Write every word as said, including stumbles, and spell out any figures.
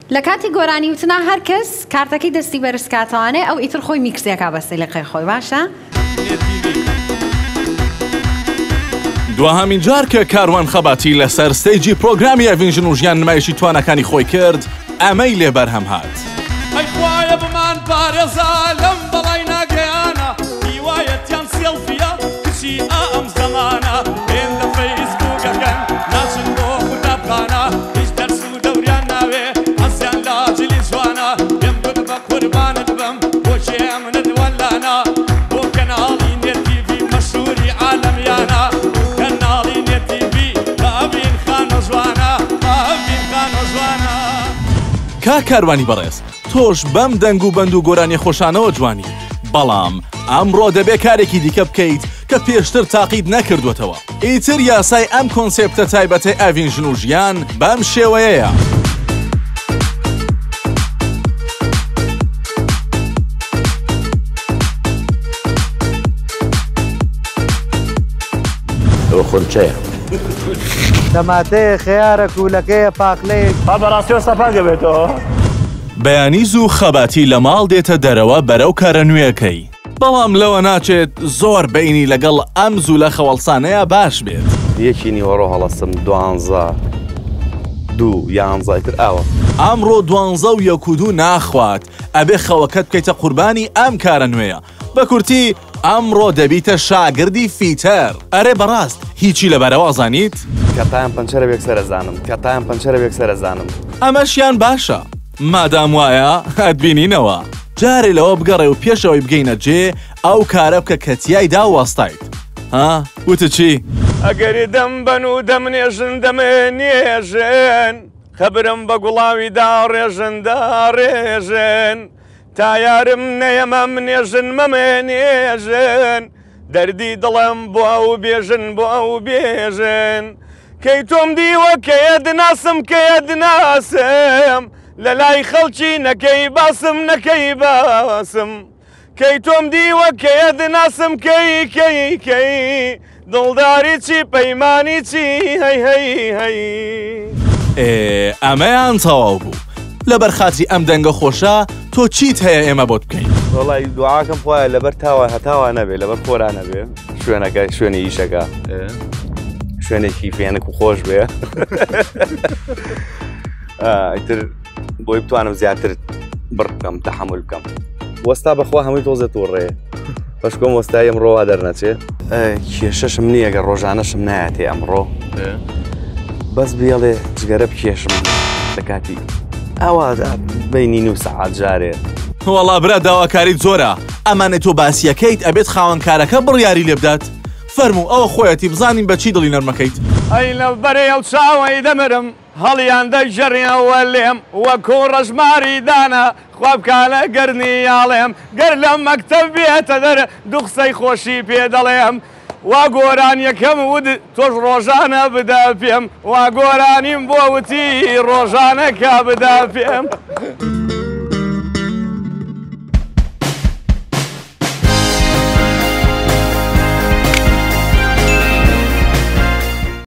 لە کاتی گۆرانی وتنا هەر کەس کارتەکەی دەستی بەرزکاتوانێ ئەو ئیتر خۆی میکسێکا بەسەی لەقەی خۆی باشە؟ دوهەمین جار کە کاروان خەباتی لەسەر ستەیجی پرۆگرامی ئەڤین و ژیان نمایشی توانەکانی خۆی کرد ئەمەی لێ بەرهەم هات. ئەی خوایە بمان پارێزا لەم بەڵای ناگەیانە هیوایەتیان سێڵفیە کچی ئەم زەمانە هێن لە فەیسبووکەکەن ناچن بۆ قوتابخانە هیچ دەرس و دەوریان ناوێ ئەسیان لا جلی جوانە پێم گوت بە قوربانت بم بۆچێ منت وەلانە بۆ کەناڵی نێت تیڤی مەشهوری عالەمیانە کەناڵی نێت تیڤی بە ئەڤین خانۆ جوانە بە ئەڤین خانۆ جوانە. کا کاروانی بەڕێز تۆش بەم دەنگ و بەند و گۆرانی خۆشانەوە جوانی بەڵام ئەمڕۆ دەبێ کارێکی دیکە بکەیت کە پێشتر تاقید نەکردوێتەوە. ئیتر یاسای ئەم کۆنسێپتە تایبەتەی ئەڤین ژن و ژیان بەم شێوەیەیە. ئەوە خۆرچەیە تەماتەیە خەیارە کوولەکەیە پاقلەیە با بەڕاستی سەپانگە بێتەوە. بەیانیز و خەباتی لە ماڵ دێتە دەرەوە بەرەو کارە نوێەکەی بەڵام لەوە ناچێت زۆر بینی لەگەڵ ئەم زوو لە خەوەڵسانەیە باش بێت. یەکی نیوەڕۆ هەڵەستم دوانزە دوو یانزایتر ئەوە ئەمڕۆ دوانزە و یەک و دوو ناخوات ئەبێ خەوەکەت بکەیتە قوربانی ئەم کارە نوێیە. بە کورتی ئەمڕۆ دەبیتە شاگردی فیتەر. ئەرێ بەڕاست هیچی لەبەرەوە ئەزانیت؟ کەتایان پەنچەرە بێکسەرەزانم کەتایان پەنچەرە بێکسەرەزانم ئەمەشیان باشە مادام وایە ئەتبینینەوە جارێ لەوە بگەڕێ و پێشەوەی بگەینە جێ ئەو کارە بکە کە تیایدا وەستایت. ها وتە چی؟ ئەگەری دەم بەن و دەمنێژن دەمێنێژن خەبرم بە گوڵاویدا ڕێژن داڕێژن تا یارم نەیەمە منێژن مەمێنێژن دەردی دڵم بۆ ئەو بێژن بۆ ئەو بێژن کەی تۆم دیوە کەیە دناسم کەیە دناسم لە لای خەڵکی نەکەی باسم نەکەی باسم کەی تۆم دیوە کەیە دناسم کەی کەی کەی دڵداری چی پەیمانی چی هەی هەی هەی. ئەمەیان تەواو بوو لەبەر خاتی ئەم دەنگە خۆشە تۆ چیت هەیە ئێمە بۆت بکەین؟ وەڵی دوعاکەم وایە لەبەر تاوە هەتاوە نەبێ لەبەر خۆران نەبێ شوێنەکە شوێنی ئیشەکە شوێنێکی فێنک و خۆش بێ ئیتر بۆی بتوانم زیاتر بڕ بکەم تەحمل بکەم. وەستا بەخوا هەمووی تۆزێت و ڕێ بەشکۆم وەستای ئەمڕۆ دەرنەچێ کێشەشم نییە ئەگەر ڕۆژانەشم نایەتێ ئەمڕۆ بەس بێڵێ جگەرە بکێشم لە کاتی ئەوە بینی نو سەعات جارێ. وەڵا برا داواکاریت زۆرە ئەمانێت تۆ باسیەکەیت ئەبێت خاوەنکارەکە بڕیاری لێ بدات. فەرموو ئەوە خۆیەتی بزانین بە چی دڵی نەرمەکەیت. ئەی لە بەرێ ئەو چاوەی دەمرم هەڵیان دەژەڕیەوە لێم وەکو ڕەژماری دانا خوابکالە گەرنی یاڵێم گەر لە مەکتەب بێتە دەر دوو قسەی خۆشی پێ دەڵێم وا گۆران یەکەم ود تۆش ڕۆژانە بدا پێم وا گۆرانیم بۆ وتی ڕۆژانەکە بدا پێم.